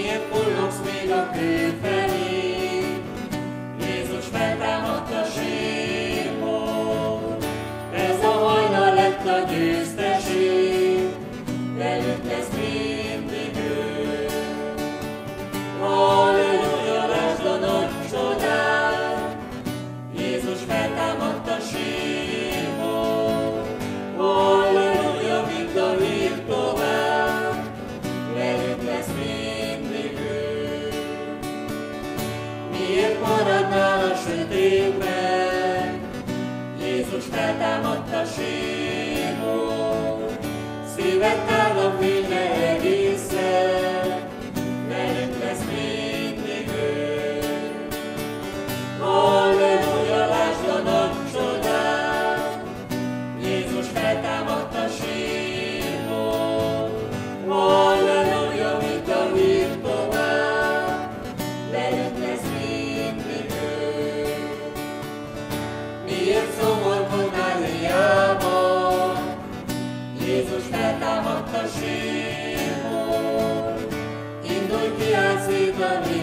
Miért kullogsz még a kő felé? Jézus feltámadt a sírból. Ez a hajnal lett a győzteség, velünk lesz mindig ő. Halleluja, lásd a nagy csodát, Jézus feltámadt a sírból. Halleluja, vidd a hírt tovább, velünk lesz mindig ő. Miért maradnál a sötétben? Jézus feltámadt a sírból. Szíved tágba fényre egészen, velünk lesz mindig ő. Halleluja, lásd a nagy csodát, Jézus feltámadt a sírból. Halleluja, vidd a hírt tovább, velünk lesz mindig ő. Miért szomorkodnál hiába? Jézus feltámadt a sírból. Indulj, kiálts szét a